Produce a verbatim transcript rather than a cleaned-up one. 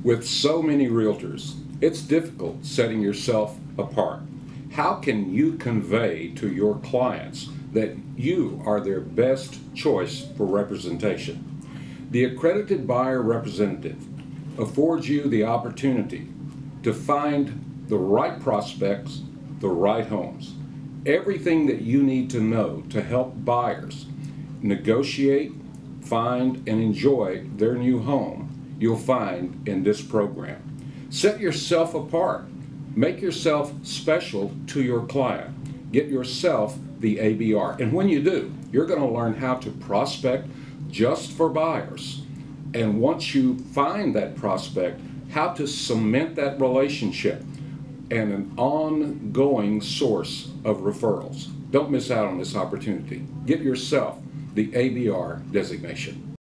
With so many realtors, it's difficult setting yourself apart. How can you convey to your clients that you are their best choice for representation? The accredited buyer representative affords you the opportunity to find the right prospects, the right homes, everything that you need to know to help buyers negotiate, find, and enjoy their new home. You'll find in this program. Set yourself apart. Make yourself special to your client. Get yourself the A B R. And when you do, you're going to learn how to prospect just for buyers. And once you find that prospect, how to cement that relationship and an ongoing source of referrals. Don't miss out on this opportunity. Get yourself the A B R designation.